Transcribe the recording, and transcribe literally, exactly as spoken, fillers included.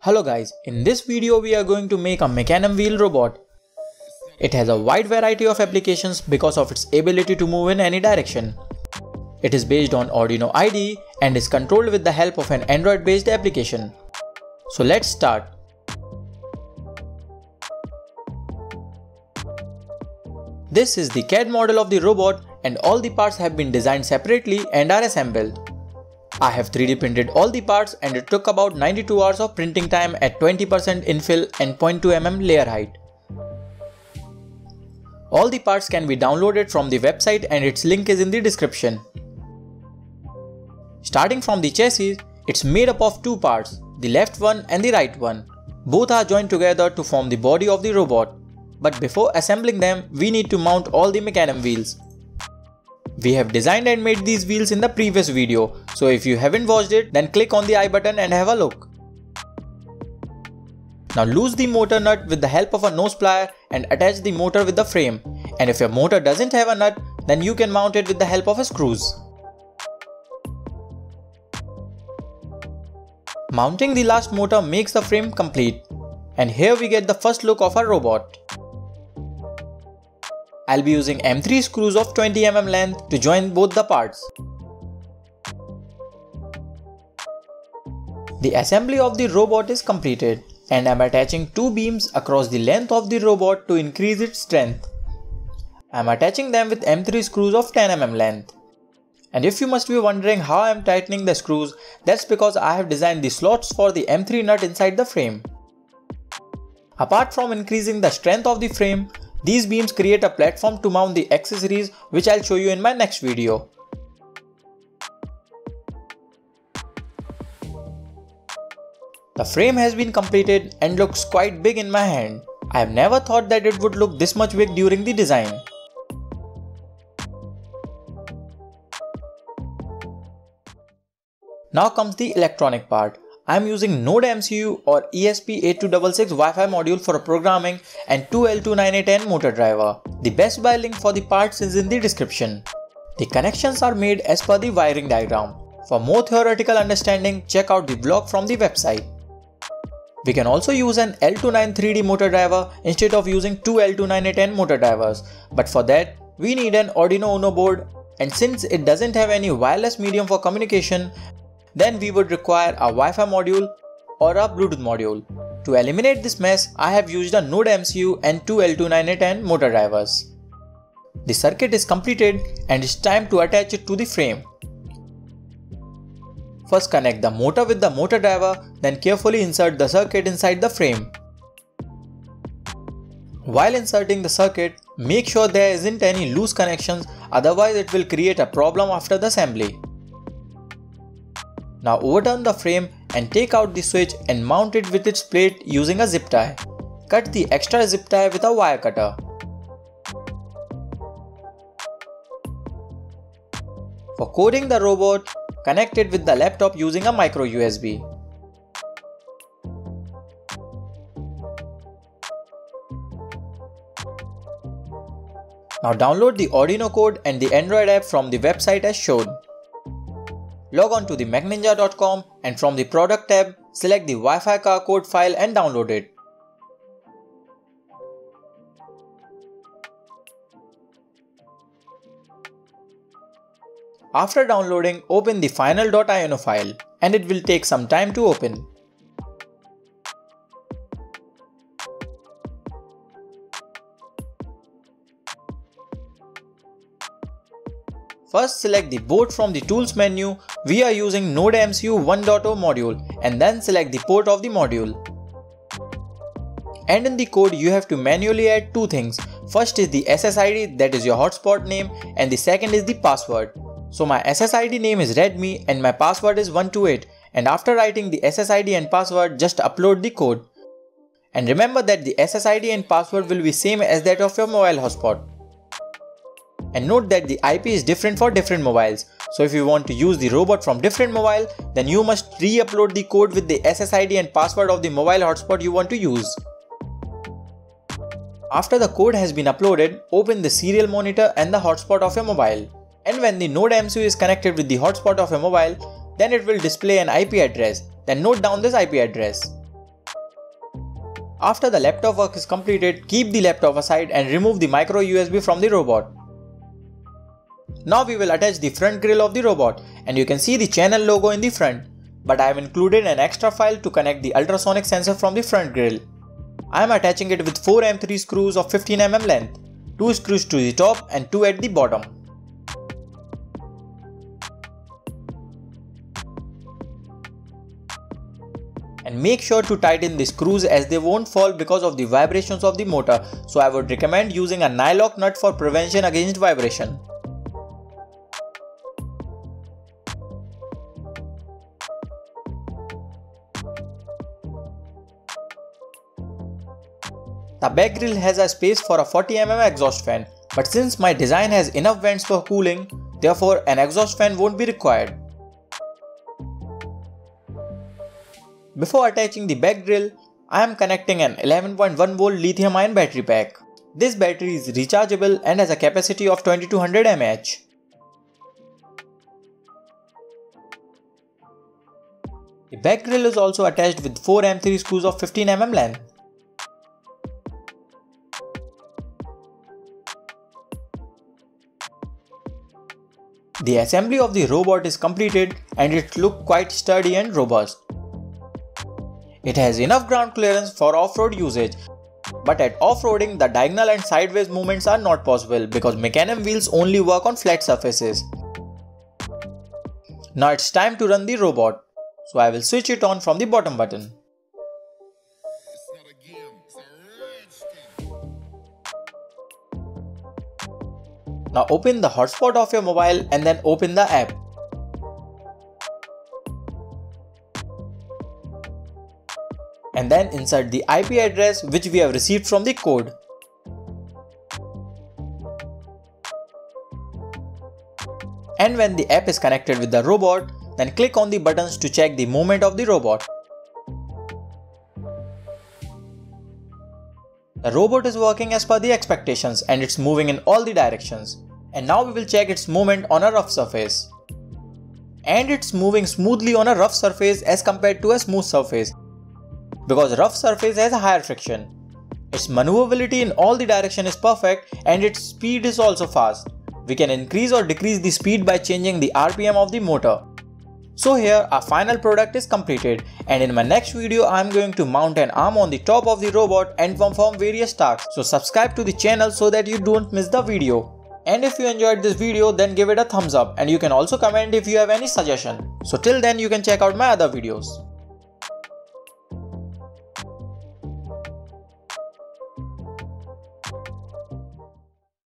Hello guys, in this video we are going to make a Mecanum wheel robot. It has a wide variety of applications because of its ability to move in any direction. It is based on Arduino I D E and is controlled with the help of an Android based application. So let's start. This is the C A D model of the robot and all the parts have been designed separately and are assembled. I have three D printed all the parts and it took about ninety-two hours of printing time at twenty percent infill and zero point two millimeter layer height. All the parts can be downloaded from the website and its link is in the description. Starting from the chassis, it's made up of two parts, the left one and the right one. Both are joined together to form the body of the robot. But before assembling them, we need to mount all the Mecanum wheels. We have designed and made these wheels in the previous video, so if you haven't watched it, then click on the I button and have a look. Now loose the motor nut with the help of a nose plier and attach the motor with the frame. And if your motor doesn't have a nut, then you can mount it with the help of a screws. Mounting the last motor makes the frame complete. And here we get the first look of our robot. I'll be using M three screws of twenty millimeter length to join both the parts. The assembly of the robot is completed and I'm attaching two beams across the length of the robot to increase its strength. I'm attaching them with M three screws of ten millimeter length. And if you must be wondering how I'm tightening the screws, that's because I have designed the slots for the M three nut inside the frame. Apart from increasing the strength of the frame, these beams create a platform to mount the accessories, which I'll show you in my next video. The frame has been completed and looks quite big in my hand. I have never thought that it would look this much big during the design. Now comes the electronic part. I am using Node M C U or E S P eight two six six Wi-Fi module for programming and two L two nine eight N motor driver. The best buy link for the parts is in the description. The connections are made as per the wiring diagram. For more theoretical understanding, check out the blog from the website. We can also use an L two nine three D motor driver instead of using two L two nine eight N motor drivers, but for that we need an Arduino Uno board, and since it doesn't have any wireless medium for communication, then we would require a Wi-Fi module or a Bluetooth module. To eliminate this mess, I have used a Node M C U and two L two nine eight N motor drivers. The circuit is completed and it's time to attach it to the frame. First connect the motor with the motor driver, then carefully insert the circuit inside the frame. While inserting the circuit, make sure there isn't any loose connections, otherwise it will create a problem after the assembly. Now overturn the frame and take out the switch and mount it with its plate using a zip tie. Cut the extra zip tie with a wire cutter. For coding the robot, connect it with the laptop using a micro U S B. Now download the Arduino code and the Android app from the website as shown. Log on to the mac ninja dot com and from the product tab, select the Wi-Fi car code file and download it. After downloading, open the final.ino file and it will take some time to open. First select the board from the tools menu. We are using Node M C U one point zero module and then select the port of the module. And in the code you have to manually add two things. First is the S S I D, that is your hotspot name, and the second is the password. So my S S I D name is Redmi and my password is one two eight, and after writing the S S I D and password, just upload the code. And remember that the S S I D and password will be same as that of your mobile hotspot. And note that the I P is different for different mobiles. So if you want to use the robot from different mobile, then you must re-upload the code with the S S I D and password of the mobile hotspot you want to use. After the code has been uploaded, open the serial monitor and the hotspot of your mobile. And when the Node M C U is connected with the hotspot of your mobile, then it will display an I P address. Then note down this I P address. After the laptop work is completed, keep the laptop aside and remove the micro U S B from the robot. Now we will attach the front grille of the robot, and you can see the channel logo in the front, but I have included an extra file to connect the ultrasonic sensor from the front grille. I am attaching it with four M three screws of fifteen millimeter length, two screws to the top and two at the bottom. And make sure to tighten the screws as they won't fall because of the vibrations of the motor, so I would recommend using a nylock nut for prevention against vibration. The back grille has a space for a forty millimeter exhaust fan, but since my design has enough vents for cooling, therefore an exhaust fan won't be required. Before attaching the back grille, I am connecting an eleven point one volt lithium ion battery pack. This battery is rechargeable and has a capacity of twenty-two hundred milliamp hours. The back grille is also attached with four M three screws of fifteen millimeter length. The assembly of the robot is completed and it looks quite sturdy and robust. It has enough ground clearance for off-road usage, but at off-roading the diagonal and sideways movements are not possible because Mecanum wheels only work on flat surfaces. Now it's time to run the robot, so I will switch it on from the bottom button. Now open the hotspot of your mobile and then open the app. And then insert the I P address which we have received from the code. And when the app is connected with the robot, then click on the buttons to check the movement of the robot. The robot is working as per the expectations and it's moving in all the directions. And now we will check its movement on a rough surface. And it's moving smoothly on a rough surface as compared to a smooth surface, because rough surface has a higher friction. Its maneuverability in all the direction is perfect and its speed is also fast. We can increase or decrease the speed by changing the R P M of the motor. So here our final product is completed, and in my next video I am going to mount an arm on the top of the robot and perform various tasks. So subscribe to the channel so that you don't miss the video. And if you enjoyed this video, then give it a thumbs up, and you can also comment if you have any suggestion. So till then you can check out my other videos.